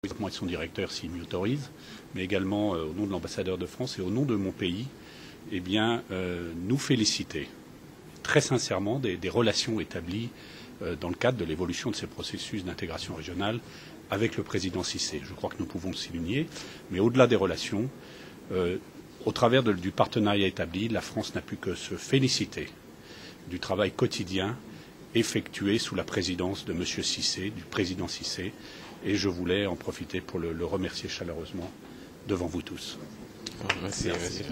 moi et son directeur s'il m'y autorise, mais également au nom de l'ambassadeur de France et au nom de mon pays, eh bien, nous féliciter très sincèrement des relations établies dans le cadre de l'évolution de ces processus d'intégration régionale avec le président Cissé. Je crois que nous pouvons le souligner, mais au-delà des relations, au travers du partenariat établi, la France n'a pu que se féliciter du travail quotidien effectué sous la présidence de M. Cissé, du président Cissé, et je voulais en profiter pour le remercier chaleureusement devant vous tous. Merci.